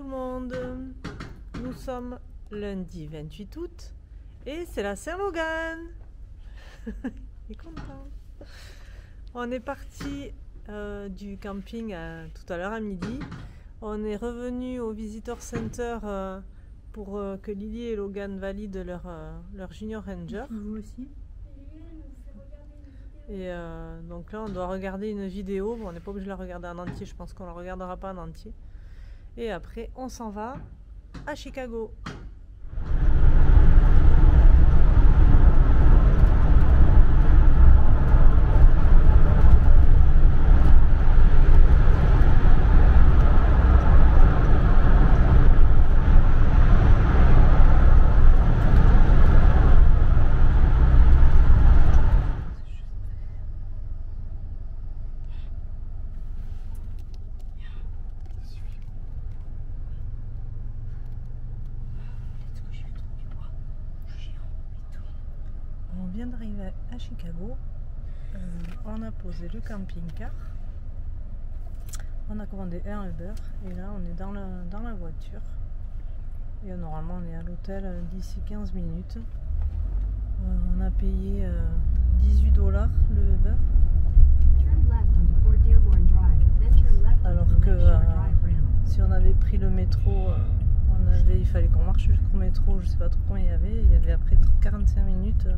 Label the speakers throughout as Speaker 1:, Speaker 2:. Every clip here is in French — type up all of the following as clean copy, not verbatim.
Speaker 1: le monde. Nous sommes lundi 28 août et c'est la Saint-Logan. Il est content. On est parti du camping tout à l'heure à midi. On est revenu au Visitor Center pour que Lily et Logan valident leur Junior Ranger.
Speaker 2: Vous aussi.
Speaker 1: Et donc là on doit regarder une vidéo, bon, on n'est pas obligé de la regarder en entier, je pense qu'on la regardera pas en entier. Et après on s'en va à Chicago. On vient d'arriver à Chicago, on a posé le camping-car, on a commandé un Uber et là on est dans la voiture et normalement on est à l'hôtel d'ici 15 minutes. On a payé 18 $ le Uber, alors que si on avait pris le métro, il fallait qu'on marche jusqu'au métro, je sais pas trop combien il y avait après 45 minutes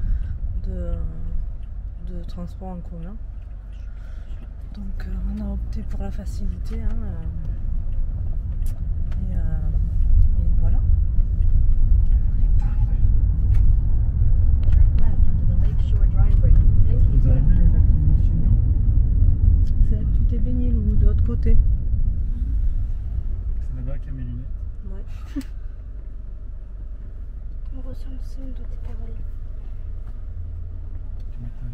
Speaker 1: de transport en commun. Donc on a opté pour la facilité hein, et voilà. C'est là que tu t'es baigné, Loulou, de l'autre côté.
Speaker 3: C'est là-bas qu'il y a mes lunettes.
Speaker 1: Ouais.
Speaker 2: On ressemble sans doute pas mal.
Speaker 3: Tu m'étonnes.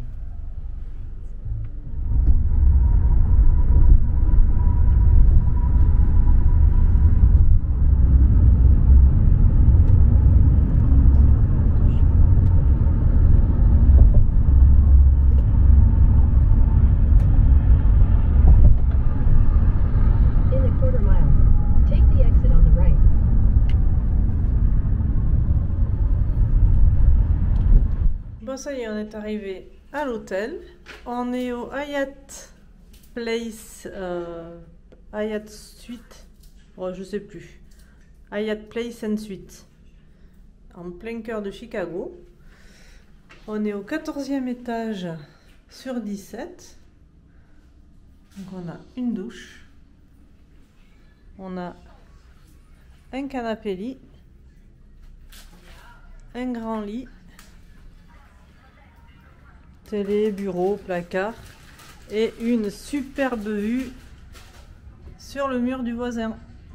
Speaker 1: Bon, ça y est, on est arrivé à l'hôtel. On est au Hyatt Place, Hyatt Suite, oh, je sais plus. Hyatt Place and Suite, en plein cœur de Chicago. On est au 14e étage sur 17. Donc on a une douche. On a un canapé lit, un grand lit, télé, bureau, placard et une superbe vue sur le mur du voisin. De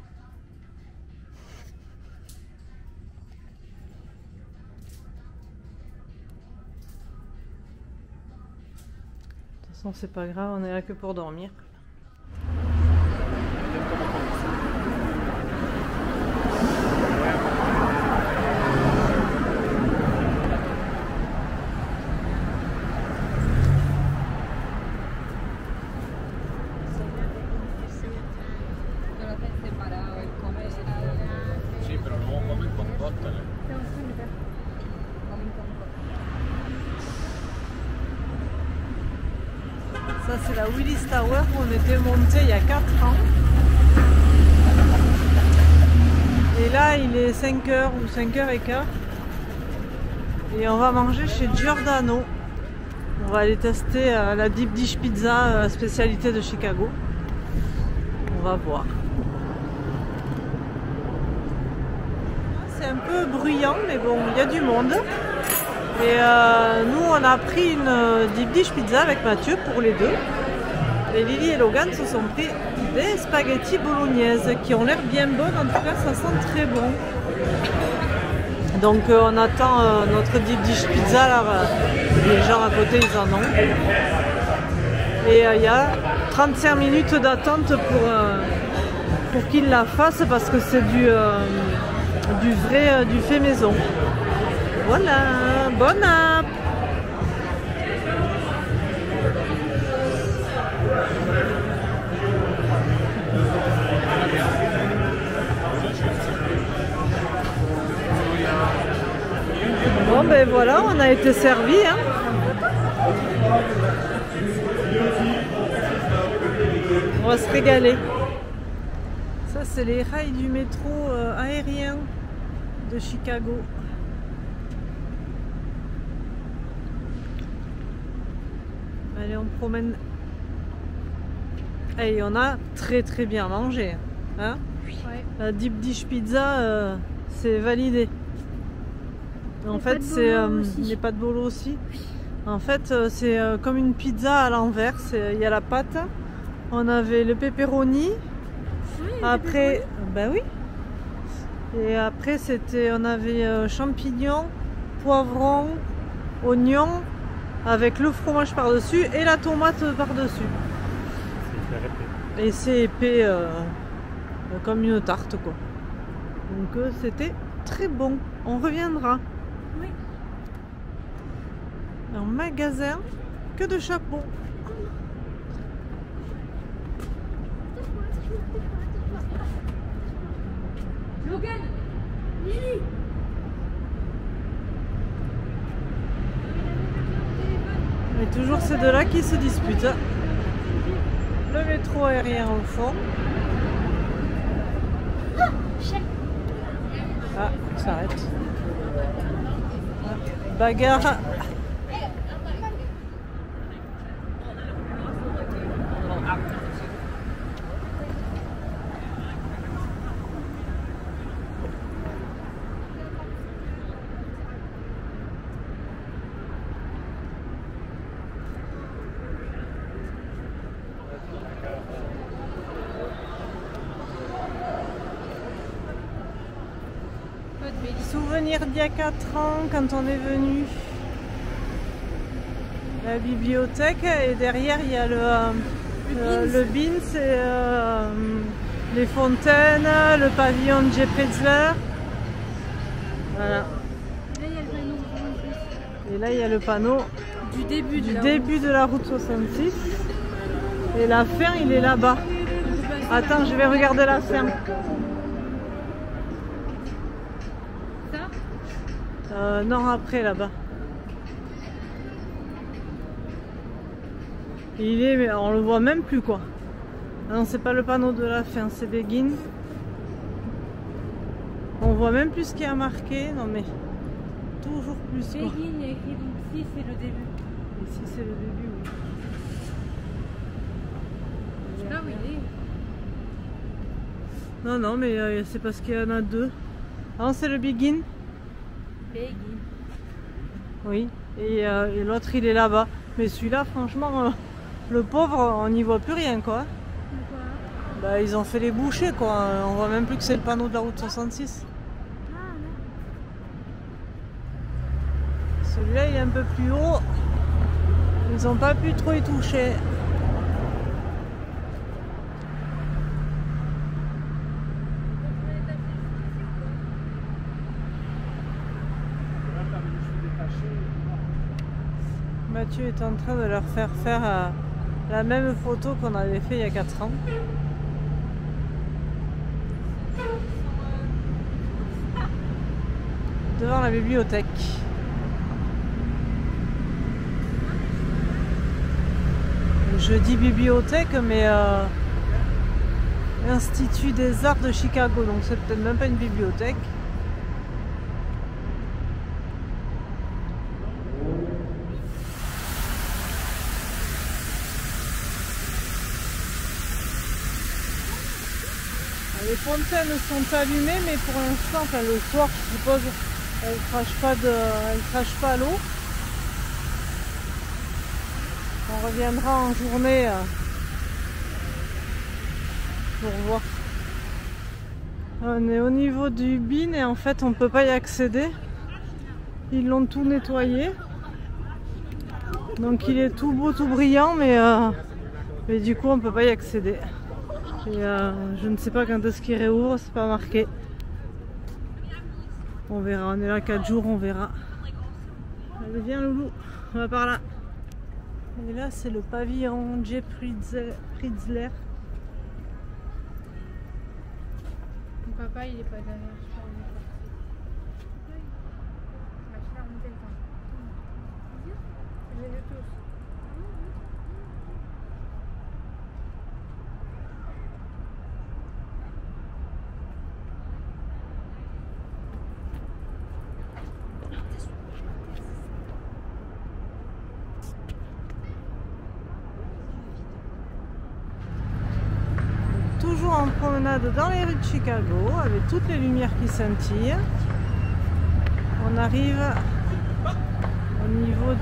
Speaker 1: toute façon, c'est pas grave, on est là que pour dormir. Ça c'est la Willis Tower où on était monté il y a 4 ans. Et là il est 5h ou 5h15. Et on va manger chez Giordano. On va aller tester la Deep Dish Pizza, spécialité de Chicago. On va voir. C'est un peu bruyant mais bon, il y a du monde. Et nous on a pris une Deep Dish Pizza avec Mathieu pour les deux. Et Lily et Logan se sont pris des spaghettis bolognaises qui ont l'air bien bonnes, en tout cas ça sent très bon. Donc on attend notre Deep Dish Pizza, là, les gens à côté ils en ont. Et il y a 35 minutes d'attente pour qu'ils la fassent parce que c'est du fait maison. Voilà, bon app. ben voilà, on a été servi. Hein. On va se régaler. Ça, c'est les rails du métro aérien de Chicago. Allez, on promène. Et on a très très bien mangé. Hein,
Speaker 2: Ouais.
Speaker 1: la Deep Dish Pizza, c'est validé. En fait, c'est les pâtes bolo aussi. En fait, c'est comme une pizza à l'envers. Il y a la pâte. On avait le pepperoni.
Speaker 2: Oui,
Speaker 1: Après, bah oui. Et après, on avait champignons, poivrons, oignons, avec le fromage par-dessus et la tomate par-dessus. Et c'est épais comme une tarte, quoi. Donc c'était très bon. On reviendra.
Speaker 2: Oui.
Speaker 1: Un magasin que de chapeaux.
Speaker 2: Logan, Lily.
Speaker 1: Et toujours ces deux-là qui se disputent. Le métro aérien au fond. Ah, il s'arrête. Ah, bagarre. Souvenir d'il y a 4 ans quand on est venu. La bibliothèque et derrière il y a le Beans et les fontaines, le pavillon de J. Pritzler. Voilà.
Speaker 2: Là, il y a le panneau.
Speaker 1: Et là il y a le panneau
Speaker 2: Du début
Speaker 1: du début de la route 66. Et la fin il est là-bas. Attends, je vais regarder la fin.
Speaker 2: Ça
Speaker 1: Non, après là-bas. Mais on le voit même plus quoi. Ah non, c'est pas le panneau de la fin, c'est Begin. On voit même plus ce qui a marqué. Non mais toujours plus quoi.
Speaker 2: Begin, il y a écrit donc ici, c'est le début.
Speaker 1: Ici c'est le début, oui.
Speaker 2: Je sais pas où il est.
Speaker 1: Non, non, mais c'est parce qu'il y en a deux. Ah non, c'est le Begin.
Speaker 2: Begin.
Speaker 1: Oui. Et l'autre il est là-bas. Mais celui-là, franchement, le pauvre, on n'y voit plus rien quoi.
Speaker 2: Pourquoi?
Speaker 1: Bah, ils ont fait les bouchées quoi. On voit même plus que c'est le panneau de la route 66.
Speaker 2: Ah, non.
Speaker 1: Celui-là il est un peu plus haut. Ils n'ont pas pu trop y toucher. Mathieu est en train de leur faire la même photo qu'on avait fait il y a 4 ans. Devant la bibliothèque. Je dis bibliothèque, mais Institut des Arts de Chicago, donc c'est peut-être même pas une bibliothèque. Les fontaines sont allumées, mais pour l'instant, enfin le soir, je suppose, elles crachent pas l'eau. On reviendra en journée pour voir. On est au niveau du bin et en fait, on peut pas y accéder. Ils l'ont tout nettoyé. Donc il est tout beau, tout brillant, mais du coup, on peut pas y accéder. Et je ne sais pas quand est-ce qu'il réouvre, c'est pas marqué. On verra, on est là 4 jours, on verra. Allez, viens Loulou, on va par là. Et là c'est le pavillon J. Pritzler.
Speaker 2: Mon papa il est pas derrière, je crois. On va faire remonter le temps. changer le tout.
Speaker 1: Toujours en promenade dans les rues de Chicago avec toutes les lumières qui scintillent. On arrive au niveau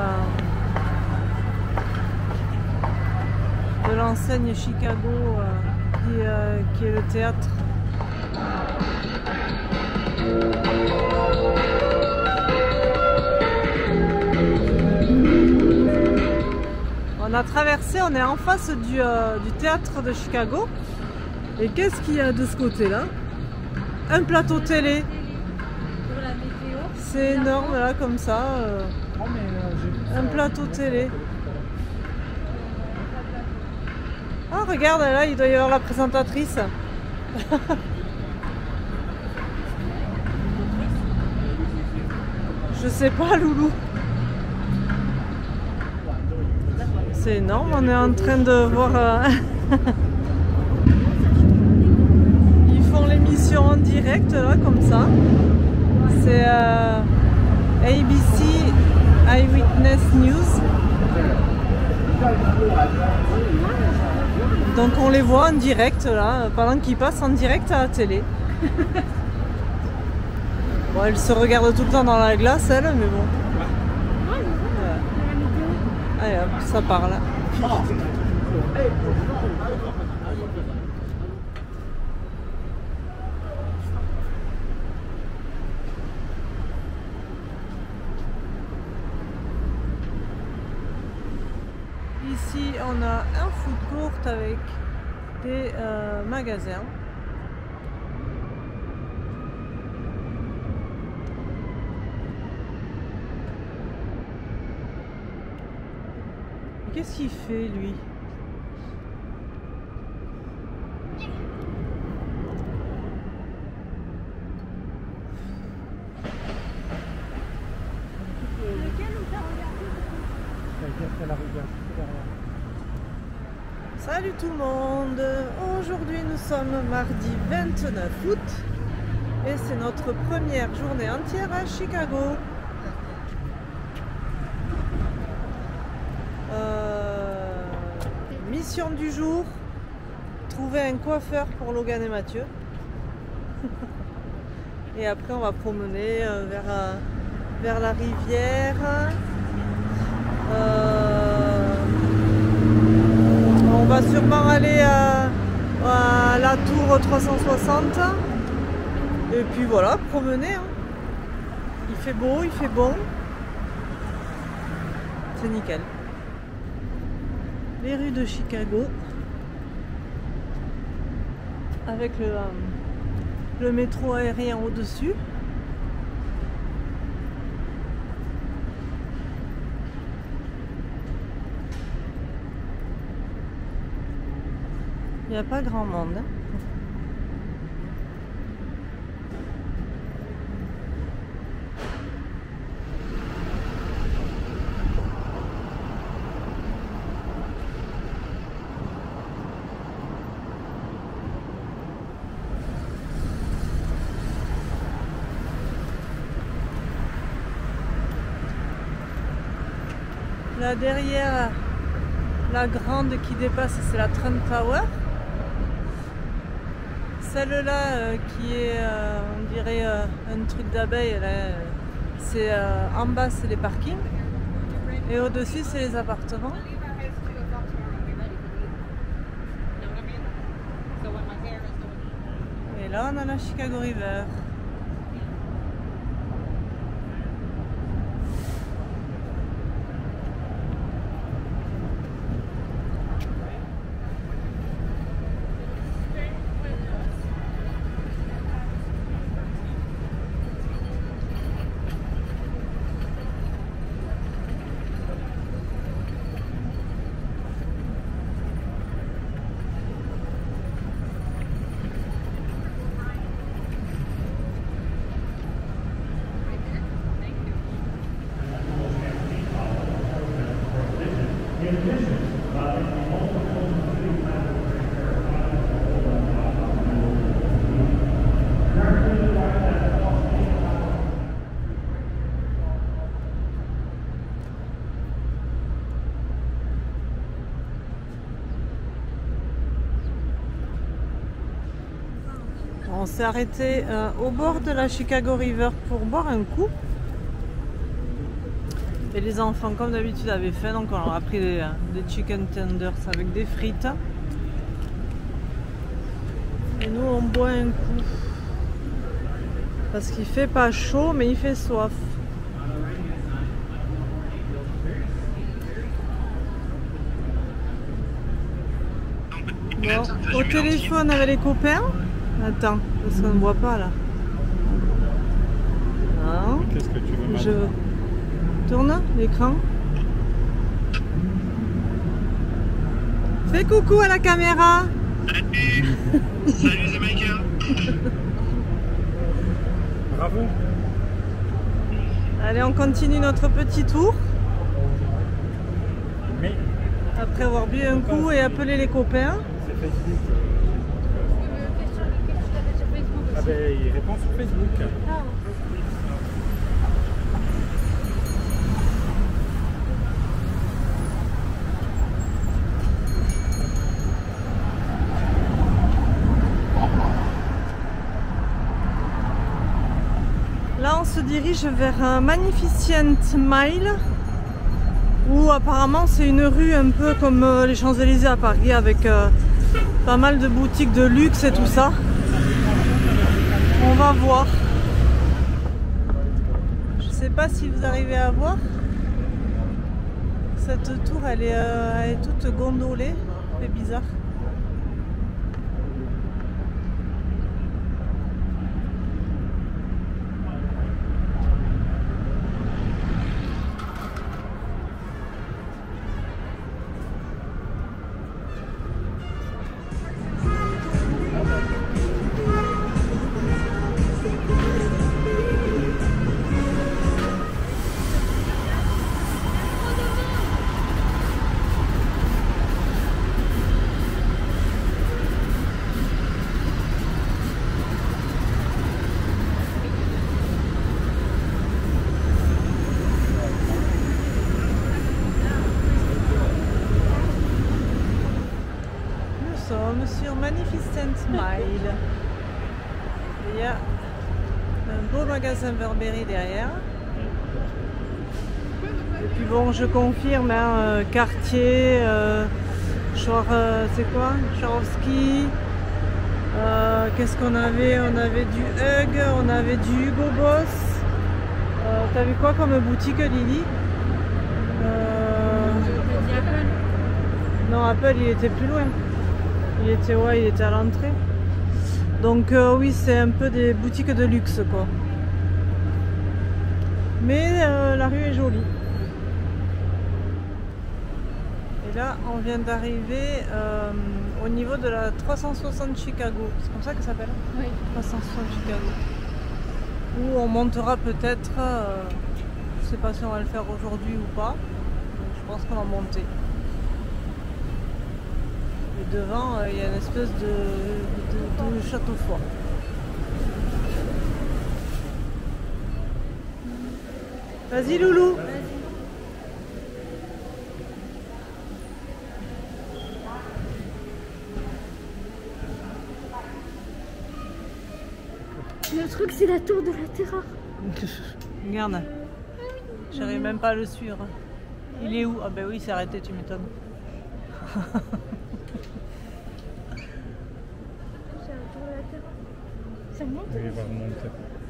Speaker 1: de l'enseigne Chicago qui est le théâtre. On a traversé, on est en face du théâtre de Chicago. Et qu'est-ce qu'il y a de ce côté-là? Un plateau télé.
Speaker 2: Pour la météo.
Speaker 1: C'est énorme là comme ça. Un plateau télé. Ah regarde là, il doit y avoir la présentatrice. Je sais pas, Loulou. C'est énorme, on est en train de voir. Ils font l'émission en direct là comme ça. C'est ABC Eyewitness News. Donc on les voit en direct là, pendant qu'ils passent en direct à la télé. Bon, elle se regarde tout le temps dans la glace, elle, mais bon. Allez hop, ça part là. Ici, on a un food court avec des magasins. Qu'est-ce qu'il fait, lui? Salut tout le monde! Aujourd'hui nous sommes mardi 29 août et c'est notre première journée entière à Chicago. Mission du jour, trouver un coiffeur pour Logan et Mathieu. Et après on va promener vers la rivière. On va sûrement aller à la tour 360. Et puis voilà, promener. Hein. Il fait beau, il fait bon. C'est nickel. Les rues de Chicago. Avec le métro aérien au-dessus. Il n'y a pas grand monde. Hein. Là derrière, la grande qui dépasse, c'est la Trump Tower. Celle-là qui est, on dirait, un truc d'abeille, c'est en bas, c'est les parkings. Et au-dessus, c'est les appartements. Et là, on a la Chicago River. s'est arrêté au bord de la Chicago River pour boire un coup. Et les enfants, comme d'habitude, avaient faim, donc on leur a pris des chicken tenders avec des frites. Et nous, on boit un coup. Parce qu'il fait pas chaud, mais il fait soif. Bon, au téléphone avec les copains. Attends, parce qu'on ne voit pas là. Non.
Speaker 3: Qu'est-ce que tu veux maintenant?
Speaker 1: Je tourne l'écran. Fais coucou à la caméra.
Speaker 4: Salut Jamaïcain.
Speaker 3: Bravo.
Speaker 1: Allez, on continue notre petit tour.
Speaker 3: Mais
Speaker 1: Après avoir bu un coup et appelé les copains.
Speaker 3: c'est Facebook.
Speaker 2: Sur Facebook
Speaker 3: Ah
Speaker 2: aussi.
Speaker 3: ben il répond sur Facebook.
Speaker 2: Ah.
Speaker 1: Là, on se dirige vers un Magnificent Mile où apparemment c'est une rue un peu comme les Champs-Élysées à Paris avec pas mal de boutiques de luxe et tout ça. On va voir. Je sais pas si vous arrivez à voir. Cette tour, elle est toute gondolée. C'est bizarre. Nous sommes sur Magnificent Mile. Il y a un beau magasin Burberry derrière. Et puis bon, je confirme, hein, Cartier, c'est quoi? Swarovski. Qu'est-ce qu'on avait? On avait du Hug, on avait du Hugo Boss. T'as vu quoi comme boutique, Lily? Non, Apple, il était plus loin. Il était à l'entrée. Donc oui, c'est un peu des boutiques de luxe, quoi. Mais la rue est jolie. Et là, on vient d'arriver au niveau de la 360 Chicago. C'est comme ça que ça s'appelle?
Speaker 2: Oui.
Speaker 1: 360 Chicago. Où on montera peut-être, je sais pas si on va le faire aujourd'hui ou pas. Donc, je pense qu'on va monter. Et devant, il y a une espèce de château fort. Vas-y, Loulou.
Speaker 2: Le truc, c'est la tour de la terreur.
Speaker 1: Regarde. J'arrive même pas à le suivre. Il est où? Ah ben oui, c'est arrêté, tu m'étonnes.
Speaker 2: C'est la tour de la terreur. Ça monte?
Speaker 3: Oui, il va remonter.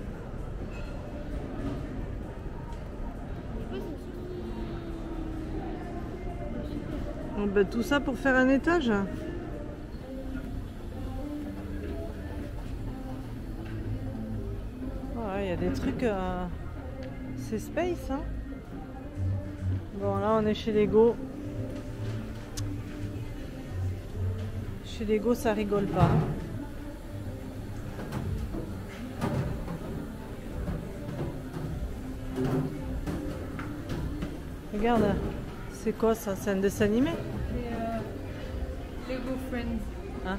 Speaker 1: Oh ben, tout ça pour faire un étage? Ouais, il y a des trucs... C'est space, hein? Bon, là, on est chez Lego. Chez Lego, ça rigole pas. Regarde, c'est quoi ça? C'est un dessin animé?
Speaker 2: C'est Lego Friends.
Speaker 1: Hein?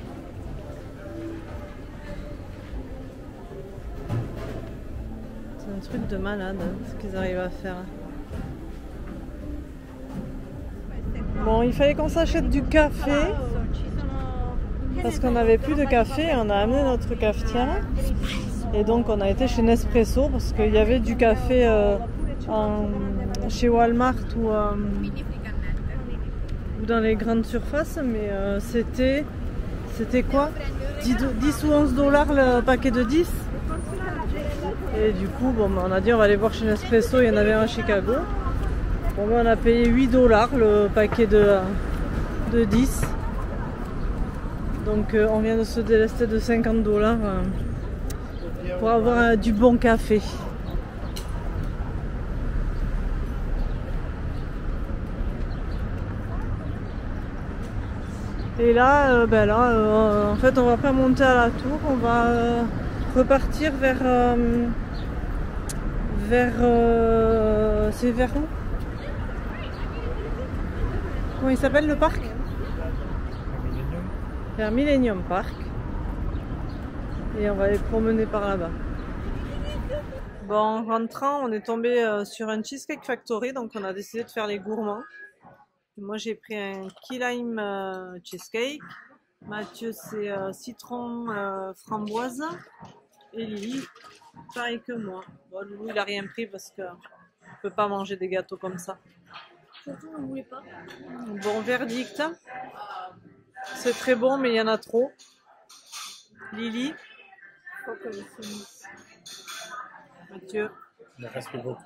Speaker 1: C'est un truc de malade, hein, ce qu'ils arrivent à faire. Bon, il fallait qu'on s'achète du café. parce qu'on n'avait plus de café. On a amené notre cafetière et donc on a été chez Nespresso parce qu'il y avait du café chez Walmart ou dans les grandes surfaces, mais c'était quoi, 10 ou 11 dollars le paquet de 10. Et du coup, bon, on a dit on va aller voir chez Nespresso, il y en avait un à Chicago. Bon, ben, on a payé 8 dollars le paquet de 10. Donc on vient de se délester de 50 dollars pour avoir du bon café. Et là, en fait, on va pas monter à la tour, on va repartir vers c'est vers où? Comment il s'appelle le parc? Vers Millennium Park. Et on va aller promener par là-bas. Bon, en rentrant, on est tombé sur un Cheesecake Factory, donc on a décidé de faire les gourmands. Moi j'ai pris un key lime cheesecake, Mathieu c'est citron framboise et Lily pareil que moi. Bon, Loulou il a rien pris parce que on peut pas manger des gâteaux comme ça.
Speaker 2: Surtout, on ne voulait pas.
Speaker 1: Bon, verdict, c'est très bon mais il y en a trop. Lily, Mathieu.
Speaker 3: Il en reste beaucoup.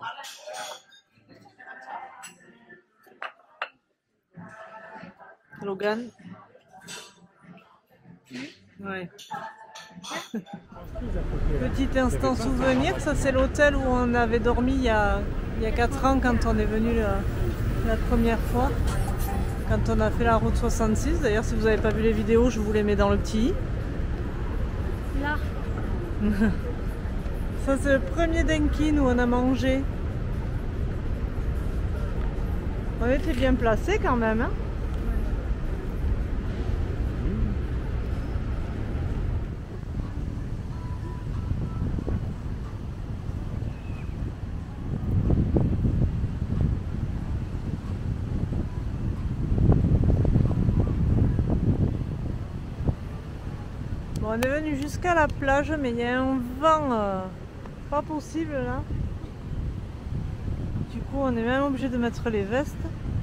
Speaker 1: Logan. Ouais. Petit instant souvenir, ça c'est l'hôtel où on avait dormi il y a 4 ans quand on est venu la première fois. Quand on a fait la route 66. D'ailleurs si vous n'avez pas vu les vidéos, je vous les mets dans le petit.
Speaker 2: Là.
Speaker 1: Ça c'est le premier Dunkin' où on a mangé. On était bien placés quand même, hein. On est venu jusqu'à la plage, mais il y a un vent pas possible là. Du coup, on est même obligé de mettre les vestes.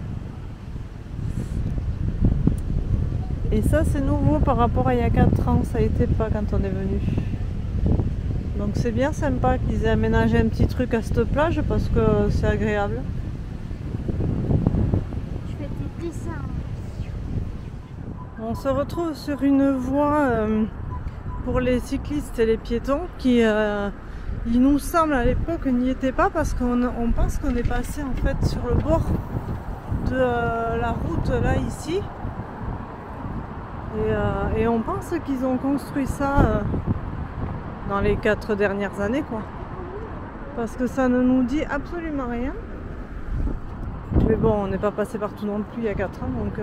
Speaker 1: Et ça, c'est nouveau par rapport à il y a 4 ans. Ça n'était pas quand on est venu. Donc c'est bien sympa qu'ils aient aménagé un petit truc à cette plage parce que c'est agréable.
Speaker 2: Je fais des dessins.
Speaker 1: On se retrouve sur une voie pour les cyclistes et les piétons qui, il nous semble à l'époque, n'y était pas parce qu'on pense qu'on est passé en fait sur le bord de la route là ici et on pense qu'ils ont construit ça dans les 4 dernières années quoi, parce que ça ne nous dit absolument rien, mais bon on n'est pas passé partout non plus il y a 4 ans donc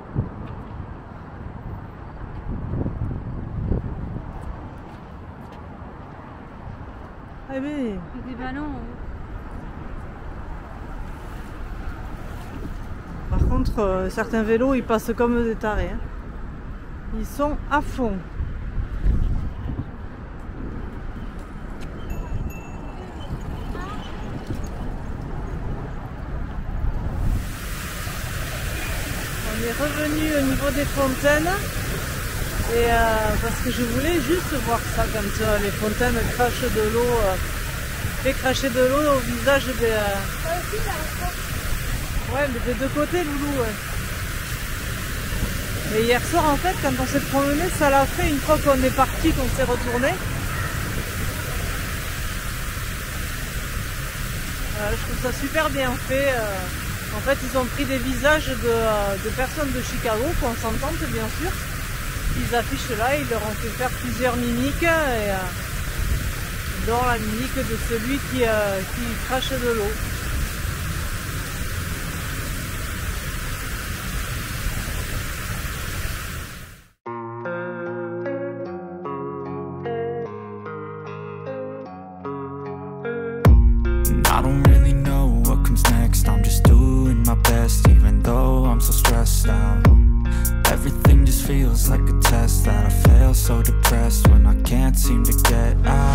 Speaker 1: eh bien.
Speaker 2: Il y a des ballons.
Speaker 1: Par contre, certains vélos, ils passent comme des tarés. Hein. Ils sont à fond. On est revenu au niveau des fontaines. Et parce que je voulais juste voir ça quand les fontaines crachent de l'eau, fait cracher de l'eau au visage des... Ouais, mais des deux côtés, Loulou. Ouais. Et hier soir, en fait, quand on s'est promené, ça l'a fait une fois qu'on est parti, qu'on s'est retourné. Je trouve ça super bien fait. En fait, ils ont pris des visages de personnes de Chicago, qu'on s'entende bien sûr. Ils affichent là, ils leur ont fait faire plusieurs mimiques, et, dont la mimique de celui qui crache de l'eau.
Speaker 4: I don't really know what comes next. I'm just doing my best, even though I'm so stressed out. Everything just feels like a test that I fail, so depressed when I can't seem to get out.